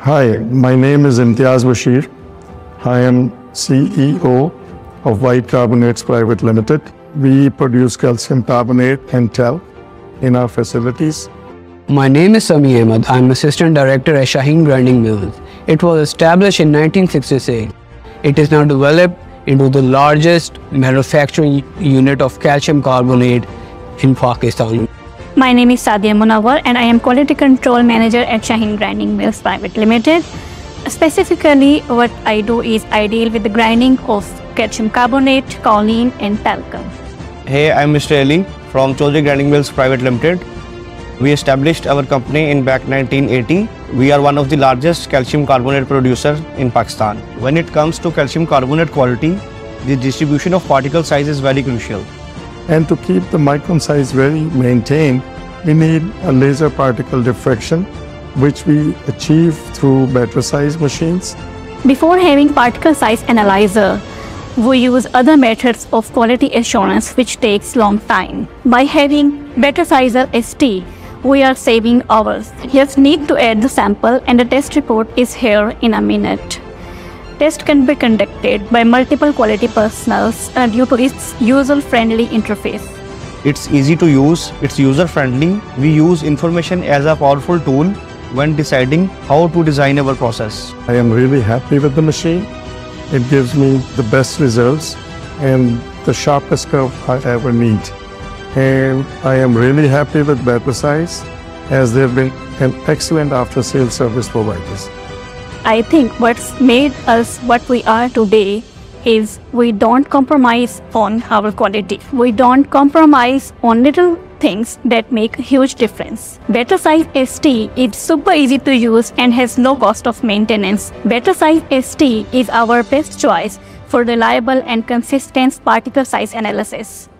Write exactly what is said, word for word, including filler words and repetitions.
Hi, my name is Imtiaz Bashir. I am C E O of White Carbonates Private Limited. We produce calcium carbonate and talc in our facilities. My name is Sami Ahmed. I'm Assistant Director at Shaheen Grinding Mills. It was established in nineteen sixty-six. It is now developed into the largest manufacturing unit of calcium carbonate in Pakistan. My name is Sadia Munawar and I am Quality Control Manager at Shaheen Grinding Mills Private Limited. Specifically, what I do is I deal with the grinding of calcium carbonate, kaolin and talcum. Hey, I'm Mister Ali from Chaudhary Grinding Mills Private Limited. We established our company in back nineteen eighty. We are one of the largest calcium carbonate producer in Pakistan. When it comes to calcium carbonate quality, the distribution of particle size is very crucial. And to keep the micron size very maintained, we need a laser particle diffraction, which we achieve through Bettersize machines. Before having particle size analyzer, we use other methods of quality assurance which takes long time. By having Bettersizer S T, we are saving hours. You just need to add the sample and the test report is here in a minute. Test can be conducted by multiple quality personnel uh, due to its user-friendly interface. It's easy to use, it's user-friendly. We use information as a powerful tool when deciding how to design our process. I am really happy with the machine. It gives me the best results and the sharpest curve I ever need. And I am really happy with Bettersize as they've been an excellent after-sales service providers. I think what's made us what we are today is we don't compromise on our quality. We don't compromise on little things that make a huge difference. Bettersize S T is super easy to use and has no cost of maintenance. Bettersize S T is our best choice for reliable and consistent particle size analysis.